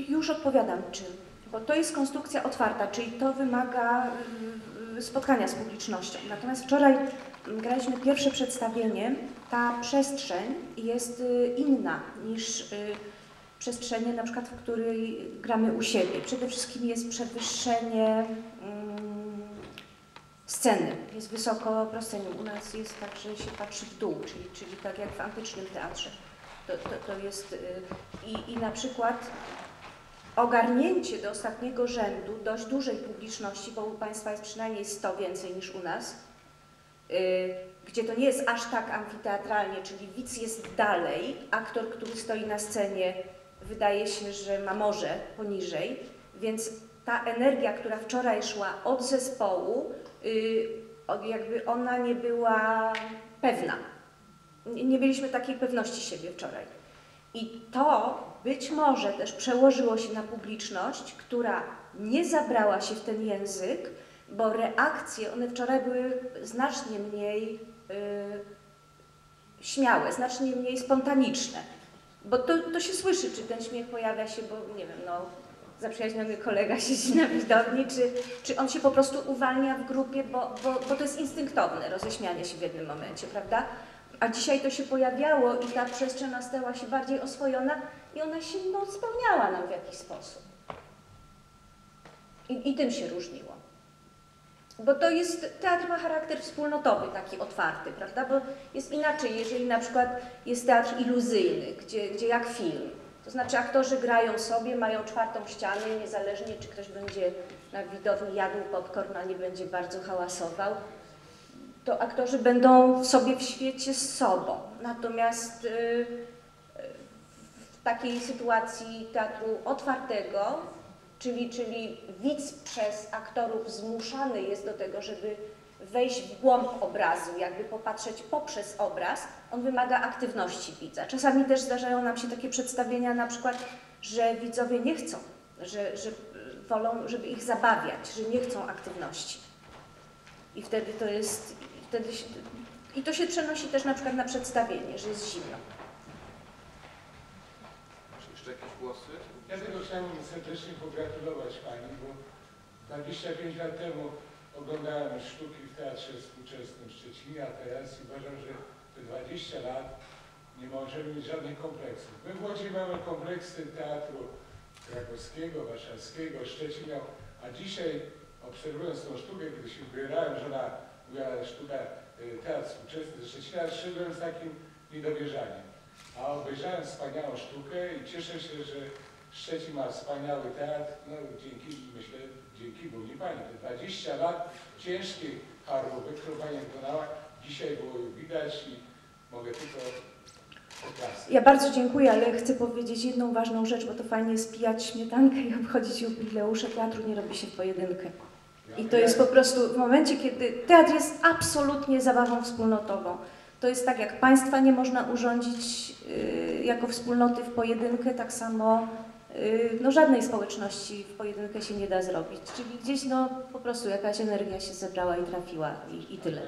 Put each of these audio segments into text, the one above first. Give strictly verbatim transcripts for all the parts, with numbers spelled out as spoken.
już odpowiadam czym, bo to jest konstrukcja otwarta, czyli to wymaga spotkania z publicznością. Natomiast wczoraj graliśmy pierwsze przedstawienie, ta przestrzeń jest inna niż przestrzenie, na przykład, w której gramy u siebie. Przede wszystkim jest przewyższenie um, sceny, jest wysoko proscenium. U nas jest tak, że się patrzy w dół, czyli, czyli tak jak w antycznym teatrze. To, to, to jest y, i, i na przykład ogarnięcie do ostatniego rzędu dość dużej publiczności, bo u Państwa jest przynajmniej sto więcej niż u nas, yy, gdzie to nie jest aż tak amfiteatralnie, czyli widz jest dalej, aktor, który stoi na scenie, wydaje się, że ma morze poniżej, więc ta energia, która wczoraj szła od zespołu, yy, jakby ona nie była pewna. Nie, nie mieliśmy takiej pewności siebie wczoraj. I to być może też przełożyło się na publiczność, która nie zabrała się w ten język, bo reakcje, one wczoraj były znacznie mniej yy, śmiałe, znacznie mniej spontaniczne. Bo to, to się słyszy, czy ten śmiech pojawia się, bo nie wiem, no, zaprzyjaźniony kolega siedzi na widowni, czy, czy on się po prostu uwalnia w grupie, bo, bo, bo to jest instynktowne roześmianie się w jednym momencie, prawda? A dzisiaj to się pojawiało i ta przestrzeń stała się bardziej oswojona i ona się no, spełniała nam w jakiś sposób. I, I tym się różniło. Bo to jest, teatr ma charakter wspólnotowy, taki otwarty, prawda? Bo jest inaczej, jeżeli na przykład jest teatr iluzyjny, gdzie, gdzie jak film. To znaczy aktorzy grają sobie, mają czwartą ścianę, niezależnie czy ktoś będzie na widowni jadł popcorn, a nie będzie bardzo hałasował. To aktorzy będą sobie w świecie z sobą. Natomiast yy, w takiej sytuacji teatru otwartego, czyli, czyli widz przez aktorów zmuszany jest do tego, żeby wejść w głąb obrazu, jakby popatrzeć poprzez obraz, on wymaga aktywności widza. Czasami też zdarzają nam się takie przedstawienia, na przykład, że widzowie nie chcą, że, że wolą, żeby ich zabawiać, że nie chcą aktywności. I wtedy to jest... Wtedy się, I to się przenosi też na przykład na przedstawienie, że jest zimno. Czy jeszcze jakieś głosy? Ja tego chciałem serdecznie pogratulować Pani, bo dwadzieścia pięć lat temu oglądałem sztuki w Teatrze Współczesnym w Szczecinie, a teraz uważam, że te dwadzieścia lat nie możemy mieć żadnych kompleksów. My w Łodzi mamy kompleksy teatru krakowskiego, warszawskiego, Szczecina, a dzisiaj obserwując tą sztukę, kiedy się wybierałem, że ona była sztuka teatr współczesny ze Szczecina, szedłem z takim niedowierzaniem. A obejrzałem wspaniałą sztukę i cieszę się, że Szczecin ma wspaniały teatr, no dzięki, myślę, dzięki Buni Pani. Te dwadzieścia lat ciężkiej choroby, którą Pani wykonała, dzisiaj było widać i mogę tylko poklasać. Ja bardzo dziękuję, ale chcę powiedzieć jedną ważną rzecz, bo to fajnie jest pijać śmietankę i obchodzić jubileusze. Teatru nie robi się w pojedynkę. I to jest po prostu w momencie, kiedy teatr jest absolutnie zabawą wspólnotową. To jest tak, jak państwa nie można urządzić y, jako wspólnoty w pojedynkę, tak samo y, no, żadnej społeczności w pojedynkę się nie da zrobić. Czyli gdzieś no, po prostu jakaś energia się zebrała i trafiła i, i tyle.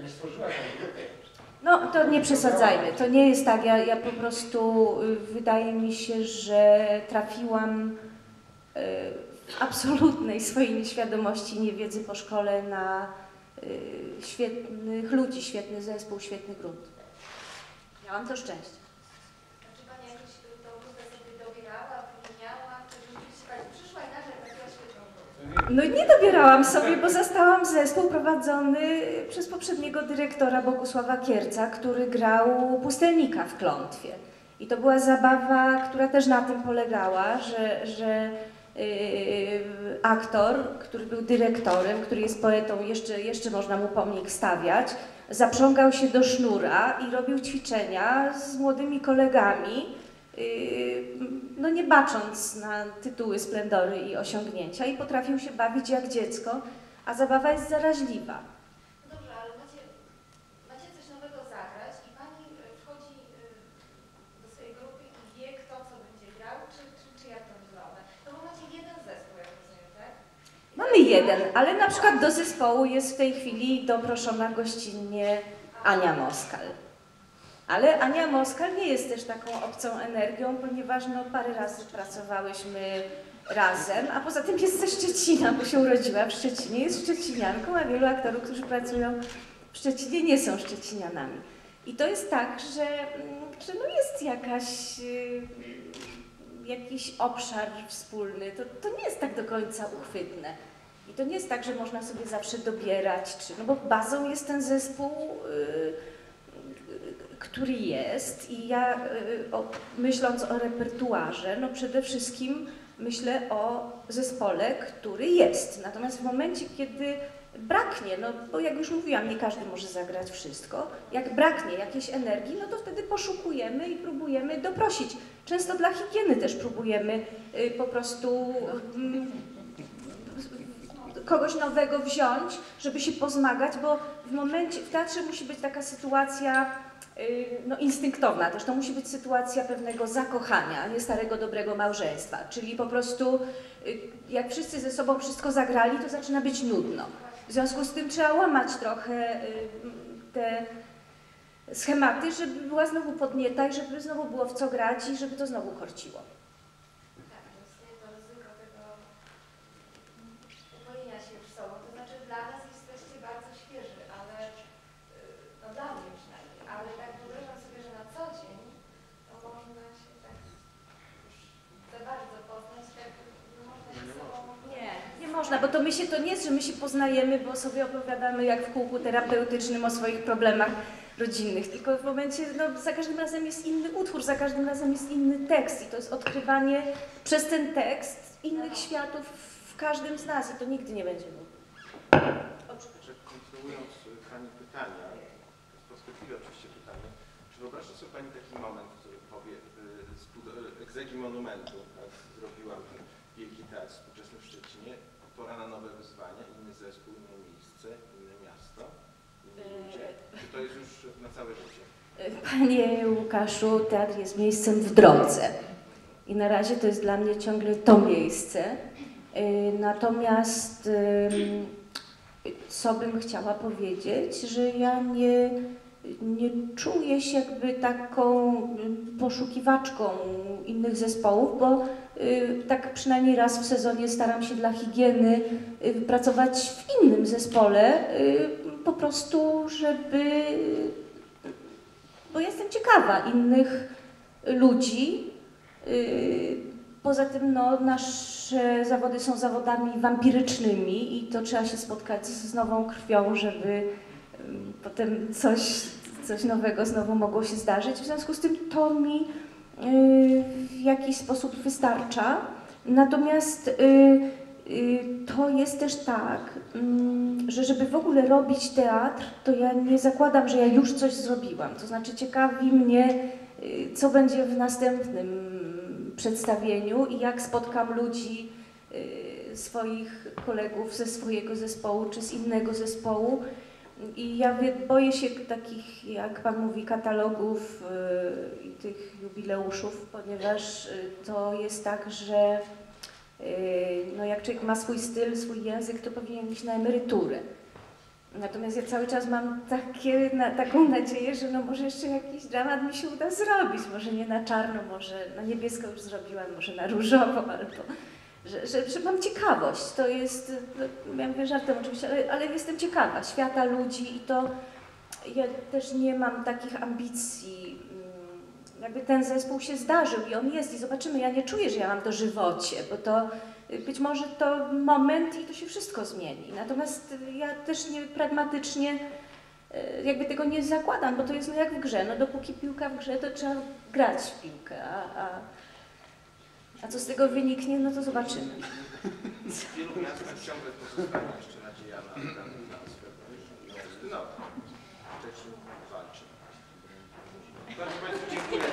No to nie przesadzajmy, to nie jest tak, ja, ja po prostu y, wydaje mi się, że trafiłam y, w absolutnej swojej nieświadomości, niewiedzy po szkole na y, świetnych ludzi, świetny zespół, świetny grunt. Miałam to szczęście. A czy Pani jakieś tą grupę sobie dobierała, wymieniała? Czy rzeczywiście Pani przyszła i nagle trafiła świetną grupę? No i nie dobierałam sobie, bo zastałam zespół prowadzony przez poprzedniego dyrektora Bogusława Kierca, który grał pustelnika w Klątwie. I to była zabawa, która też na tym polegała, że, że Yy, aktor, który był dyrektorem, który jest poetą, jeszcze, jeszcze można mu pomnik stawiać, zaprzągał się do sznura i robił ćwiczenia z młodymi kolegami, yy, no nie bacząc na tytuły, splendory i osiągnięcia i potrafił się bawić jak dziecko, a zabawa jest zaraźliwa. No dobrze, ale macie, macie coś nowego zagrać i Pani wchodzi do swojej grupy i wie, kto co będzie grał, czy, czy, czy jak to wygląda? No bo macie jeden zespół, jak rozumiem, tak? Mamy jeden, ale na przykład do zespołu jest w tej chwili doproszona gościnnie Ania Moskal. Ale Ania Moskal nie jest też taką obcą energią, ponieważ no, parę razy pracowałyśmy razem, a poza tym jest ze Szczecina, bo się urodziła w Szczecinie, jest szczecinianką, a wielu aktorów, którzy pracują w Szczecinie, nie są szczecinianami. I to jest tak, że, że no jest jakaś, jakiś obszar wspólny, to, to nie jest tak do końca uchwytne. I to nie jest tak, że można sobie zawsze dobierać, czy, no bo bazą jest ten zespół, który jest, i ja o, myśląc o repertuarze, no przede wszystkim myślę o zespole, który jest. Natomiast w momencie, kiedy braknie, no bo jak już mówiłam, nie każdy może zagrać wszystko, jak braknie jakiejś energii, no to wtedy poszukujemy i próbujemy doprosić. Często dla higieny też próbujemy y, po prostu y, kogoś nowego wziąć, żeby się pozmagać, bo w momencie, w teatrze musi być taka sytuacja no, instynktowna też. To musi być sytuacja pewnego zakochania, a nie starego, dobrego małżeństwa. Czyli po prostu jak wszyscy ze sobą wszystko zagrali, to zaczyna być nudno. W związku z tym trzeba łamać trochę te schematy, żeby była znowu podnieta i żeby znowu było w co grać i żeby to znowu korciło. Tak, to istnieje to ryzyko tego upojenia się już sobą. To znaczy dla nas jesteście bardzo świeży, ale no dla mnie przynajmniej, ale tak wyobrażam sobie, że na co dzień to można się tak już za bardzo poznać, tak no można się sobą... Nie, nie można, bo to my się, to nie jest, że my się poznajemy, bo sobie opowiadamy jak w kółku terapeutycznym o swoich problemach rodzinnych, tylko w momencie, no za każdym razem jest inny utwór, za każdym razem jest inny tekst i to jest odkrywanie przez ten tekst innych światów w każdym z nas i to nigdy nie będzie nudne. Kontynuując Pani pytania, z perspektywy oczywiście pytania, czy wyobraża sobie Pani taki moment, który powie, z egzegi monumentu, tak, zrobiłam ten wielki teatr współczesny w Szczecinie, pora na nowe wyzwania, inny zespół, inne miejsce, inne miasto, inni ludzie. Czy to jest już na całe życie? Panie Łukaszu, teatr jest miejscem w drodze i na razie to jest dla mnie ciągle to miejsce. Natomiast co bym chciała powiedzieć, że ja nie, nie czuję się jakby taką poszukiwaczką innych zespołów, bo tak przynajmniej raz w sezonie staram się dla higieny pracować w innym zespole, po prostu, żeby... bo jestem ciekawa innych ludzi. Poza tym no, nasze zawody są zawodami wampirycznymi i to trzeba się spotkać z nową krwią, żeby potem coś, coś nowego znowu mogło się zdarzyć. W związku z tym to mi w jakiś sposób wystarcza. Natomiast to jest też tak, że żeby w ogóle robić teatr, to ja nie zakładam, że ja już coś zrobiłam. To znaczy ciekawi mnie, co będzie w następnym przedstawieniu i jak spotkam ludzi, swoich kolegów ze swojego zespołu czy z innego zespołu. I ja boję się takich, jak Pan mówi, katalogów i tych jubileuszów, ponieważ to jest tak, że no jak człowiek ma swój styl, swój język, to powinien iść na emeryturę. Natomiast ja cały czas mam takie, na, taką nadzieję, że no może jeszcze jakiś dramat mi się uda zrobić. Może nie na czarno, może na niebiesko już zrobiłam, może na różowo, albo... Że, że, że mam ciekawość. To jest, no, ja mówię żartem oczywiście, ale, ale jestem ciekawa świata, ludzi i to ja też nie mam takich ambicji. Jakby ten zespół się zdarzył i on jest i zobaczymy. Ja nie czuję, że ja mam dożywocie, bo to być może to moment i to się wszystko zmieni. Natomiast ja też nie pragmatycznie jakby tego nie zakładam, bo to jest no jak w grze. No dopóki piłka w grze, to trzeba grać w piłkę, a, a, a co z tego wyniknie, no to zobaczymy. W wielu miastach ciągle pozostanie jeszcze nadzieja na ten transfer. No, Szczecin walczy. Bardzo Państwu dziękuję.